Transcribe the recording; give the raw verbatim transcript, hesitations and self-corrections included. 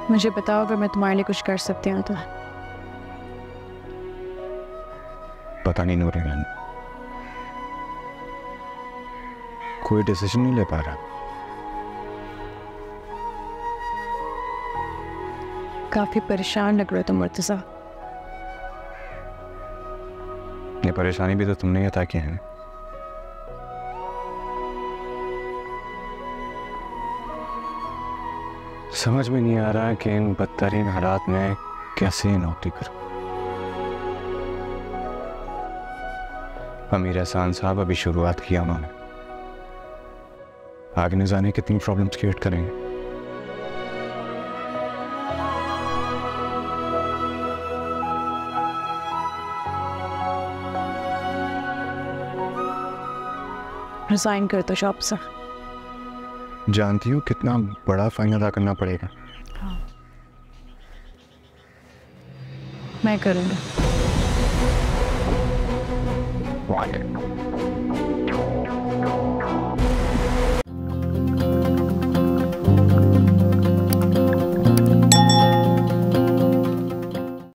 मुझे बताओ अगर मैं तुम्हारे लिए कुछ कर सकती हूँ तो। पता नहीं नूरजहान, कोई डिसीजन नहीं ले पा रहा। काफी परेशान लग रहे हो तुम मुर्तजा। ये परेशानी भी तो तुमने ही अता की है। समझ में नहीं आ रहा कि इन बदतरीन हालात में कैसे नौकरी करूं। अमीर एहसान साहब अभी शुरुआत किया उन्होंने, आगे न जाने कितनी प्रॉब्लम्स क्रिएट करेंगे। रिजाइन कर दो जॉब से। जानती हूँ कितना बड़ा फाइन अदा करना पड़ेगा। हाँ, मैं करूँगा।